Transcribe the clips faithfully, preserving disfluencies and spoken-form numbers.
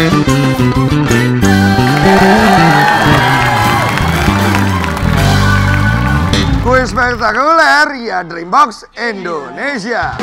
Kuis spektakuler ya Dreambox Indonesia.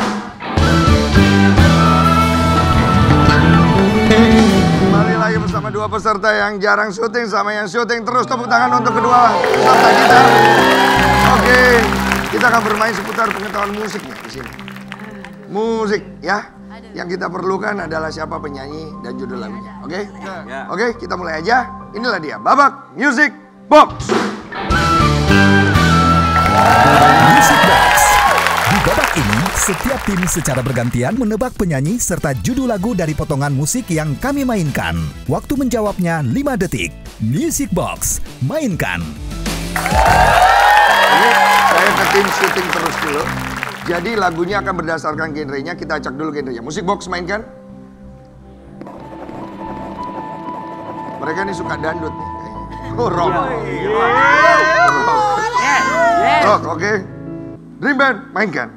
Kembali lagi bersama dua peserta yang jarang syuting sama yang syuting terus. Tepuk tangan untuk kedua peserta kita. Oke, kita akan bermain seputar pengetahuan musik nih di sini. Musik ya. Yang kita perlukan adalah siapa penyanyi dan judul lagunya. Oke? Oke, kita mulai aja. Inilah dia babak Music Box. Music Box. Di babak ini, setiap tim secara bergantian menebak penyanyi serta judul lagu dari potongan musik yang kami mainkan. Waktu menjawabnya lima detik. Music Box, mainkan. Oke, saya ke tim syuting terus dulu. Jadi lagunya akan berdasarkan genrenya, kita acak dulu genrenya. Music Box mainkan. Mereka ini suka dandut nih kayaknya. Oh, rock. Rock, oke. Dream Band mainkan.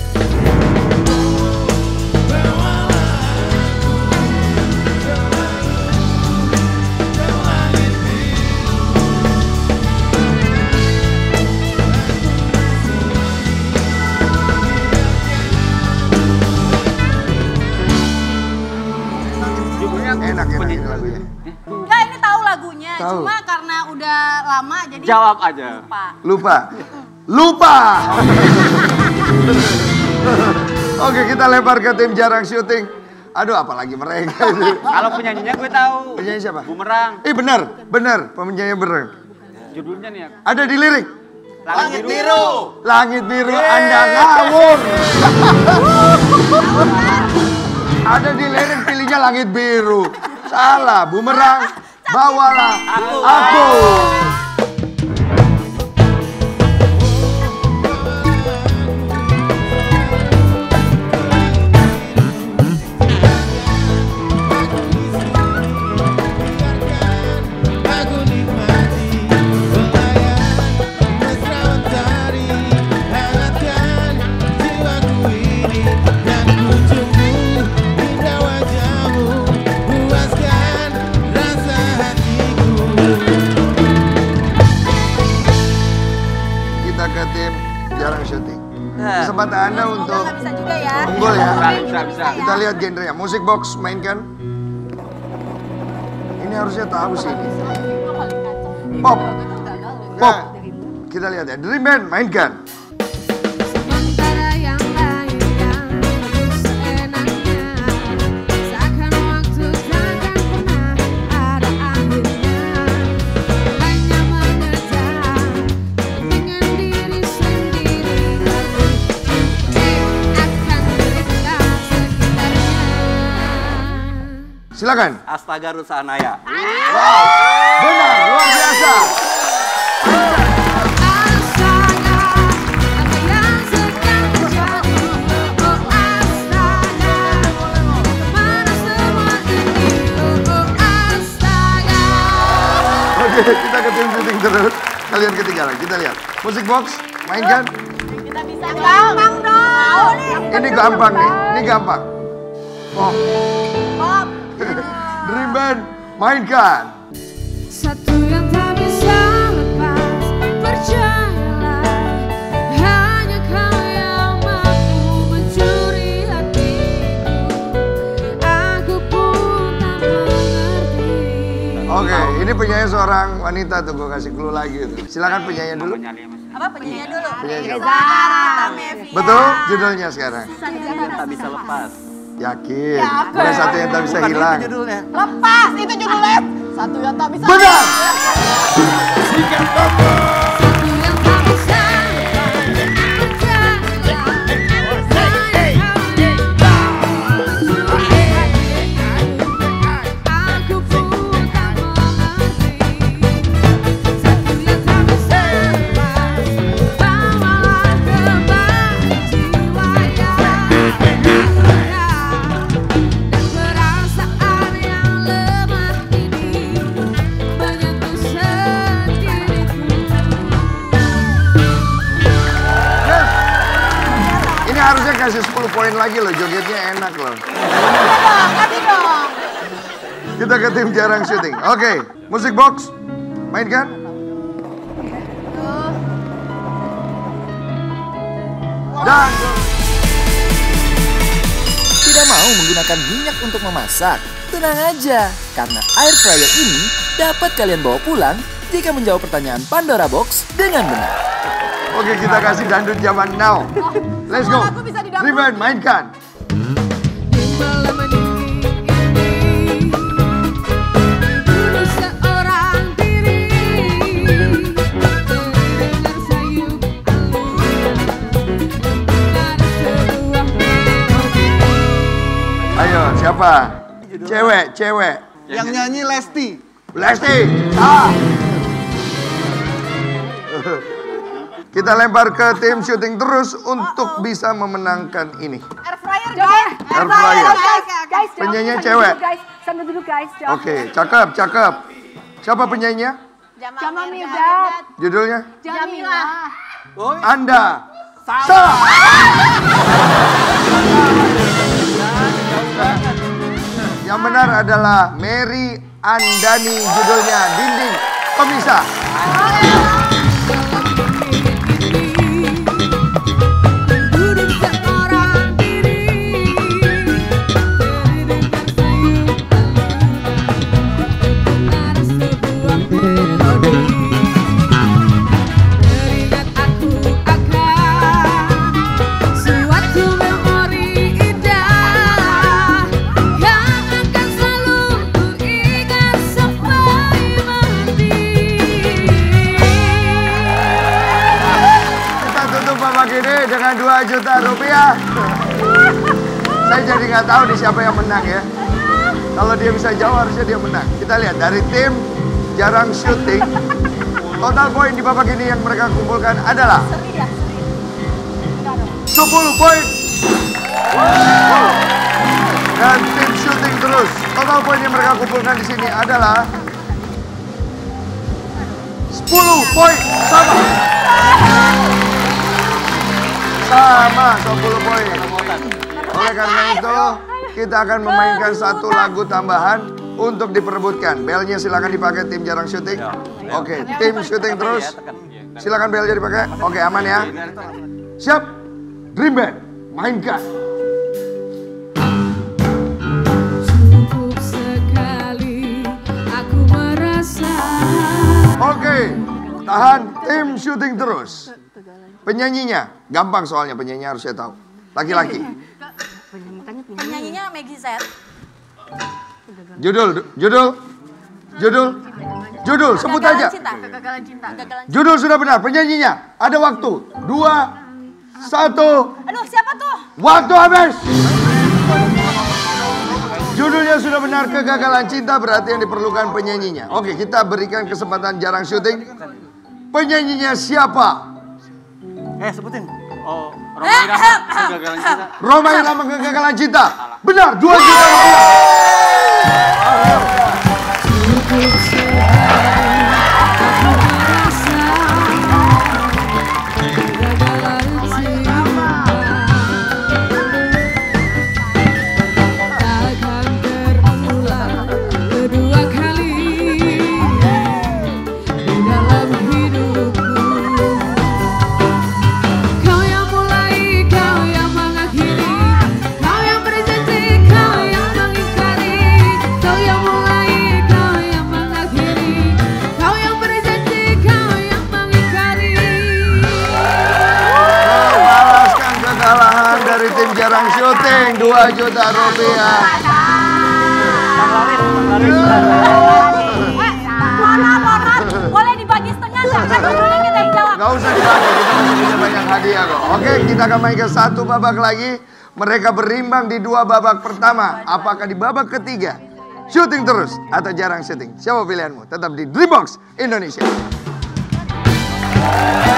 Enak, enak ini lagunya. Enggak, ini tahu lagunya. Tahu. Cuma karena udah lama jadi jawab aja. Lupa. Lupa. Lupa. Oke, kita lempar ke tim jarang syuting. Aduh, apalagi mereka itu. Kalau penyanyinya gue tahu. Penyanyi siapa? Bumerang. Eh benar, benar. Penyanyi benar. Judulnya nih ya. Ada di lirik. Langit biru. Langit biru, Anda ngawur. Ada di lirik pilihnya langit biru. Salah, Bumerang. Bawalah aku. aku. Kesempatan Anda untuk bisa juga ya. unggul ya. Bisa, bisa. Kita lihat genrenya. Music Box mainkan. Ini harusnya tahu sih ini. Pop. Pop. Kita lihat ya. Dream Band mainkan. Silakan. Astaga Rusanaya. Wow, benar, luar biasa. Oke, kita ke tim syuting terus. Kalian ketinggalan, kita lihat. Music Box, mainkan. Kita bisa gampang dong. Ini gampang nih, ini gampang. Oh. Pop. Dream Band, mainkan. Satu yang tak bisa lepas, percayalah, hanya kau yang mampu mencuri hatiku. Aku pun tak mengerti. Oke, ini penyanyi seorang wanita tuh, gue kasih clue lagi tuh. Silakan penyanyi dulu. Apa penyanyi dulu? Penyanyi siapa? Reza, Mevia. Betul, judulnya sekarang. Tak bisa lepas. Yakin, bukan satu yang tak bisa hilang. Lepas, itu judulnya. Satu yang tak bisa. Benar. Satu yang tak bisa aku pun tak mengerti. Satu yang tak bisa bawalah kembali jiwa yang dan perasaan yang lemah ini menyentuh sendiriku. Yes. Ini harusnya kasih sepuluh poin lagi loh, jogetnya enak loh. Kasih dong, kasih dong. Kita ke tim jarang syuting. Oke, musik box. Mainkan. Dan Tidak mau menggunakan minyak untuk memasak? Tenang aja, karena air fryer ini dapat kalian bawa pulang jika menjawab pertanyaan Pandora Box dengan benar. oke, kita kasih dandut zaman now. Let's go. Aku bisa di dapur. Ribbon, mainkan. Di malam dingin ini, bunuh seorang diri, terdengar sayup alunan, ada sebuah melodi. Ayo, siapa? Cewek, cewek. Yang nyanyi Lesti. Lesti. Ah. Kita lempar ke tim syuting terus untuk bisa memenangkan ini. Air fryer, guys. Air fryer. Guys, guys, jawab. Penyanyinya Sambil cewek. duduk, guys. Sambil duduk, guys. Jawab. Oke, cakep, cakep. Siapa penyanyinya? Jamal Mirdad. Judulnya? Jamila. Anda. Salah. Yang benar adalah Mary Andani, judulnya Dinding Pemisah. Bunuh seorang diri, terdengar sayup alunan, ada sebuah melodi. Teringat aku akan suatu memori indah yang akan selalu kuingat sampai mati. Kita tutup babak ini dengan dua juta rupiah. Saya jadi nggak tahu nih siapa yang menang ya. Kalau dia bisa jawab harusnya dia menang. Kita lihat dari tim jarang syuting. Total poin di babak ini yang mereka kumpulkan adalah sepuluh poin. Dan tim syuting terus. Total poin yang mereka kumpulkan di sini adalah sepuluh poin sama. Sama sepuluh poin. Oleh karena itu, kita akan memainkan satu lagu tambahan untuk diperebutkan. Belnya silakan dipakai tim jarang syuting. Oke, tim syuting terus. Silakan belnya dipakai. Oke, aman ya. Siap. Dream Band, mainkan. Cukup sekali aku merasa. Oke, tahan tim syuting terus. Penyanyinya, gampang soalnya penyanyinya harus saya tahu. Laki-laki. Penyanyinya Maggie Z. Judul, judul, judul, judul, sebut aja. Kegagalan cinta. Kegagalan cinta. Judul sudah benar, penyanyinya. Ada waktu. Dua, satu. Aduh, siapa tuh? Waktu habis. Judulnya sudah benar, kegagalan cinta, berarti yang diperlukan penyanyinya. Oke, kita berikan kesempatan jarang syuting. Penyanyinya siapa? Eh, sebutin. Oh, Roma Irama, kegagalan cinta. Roma Irama, kegagalan cinta. Benar, dua juta rupiah. Cukup sekali aku merasa kegagalan cinta takkan terulang kedua kali di dalam hidupku. Kau yang mulai, kau yang mengakhiri, kau yang berjanji, kau yang mengingkari. Kau yang mulai, kau yang mengakhiri, kau yang berjanji, kau yang mengingkari. Membalaskan kekalahan dari tim jarang syuting, dua juta rupiah. Moral, moral. Boleh dibagi setengah nggak? Kan judulnya kita yang jawab. Gak usah dipakai, kita masih punya banyak hadiah kok. Oke, kita akan main ke satu babak lagi. Mereka berimbang di dua babak pertama. Apakah di babak ketiga syuting terus atau jarang syuting? Siapa pilihanmu? Tetap di Dreambox Indonesia.